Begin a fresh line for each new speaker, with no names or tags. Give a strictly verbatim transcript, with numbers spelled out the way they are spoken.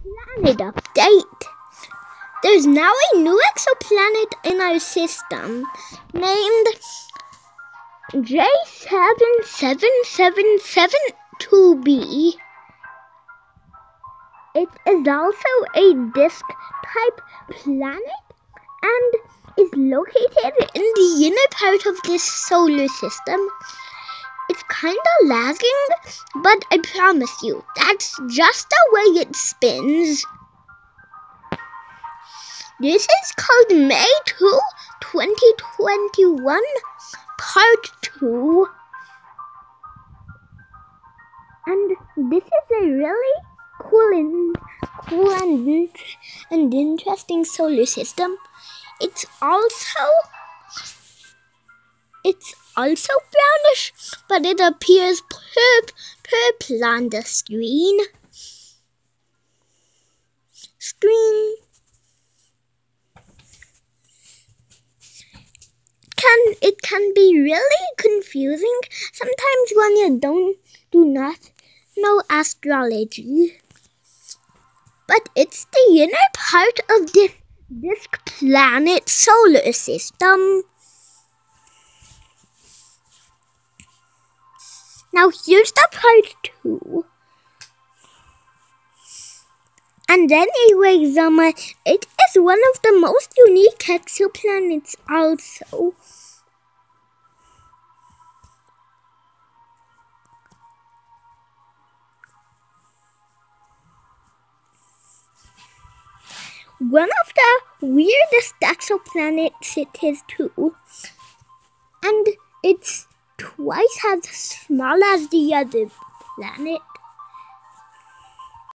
Planet update. There's now a new exoplanet in our system named J seven seven seven seven two b. It is also a disk-type planet and is located in the inner part of this solar system. It's kinda lagging, but I promise you, that's just the way it spins. This is called May second, twenty twenty-one, Part two. And this is a really cool and cool and, and interesting solar system. It's also It's also brownish, but it appears purp purple on the screen. Screen. Can it can be really confusing sometimes when you don't do not know astrology. But it's the inner part of this this planet solar system. Now here's the part two. And anyways, um, it is one of the most unique exoplanets also. One of the weirdest exoplanets it is too. And it's twice as small as the other planet.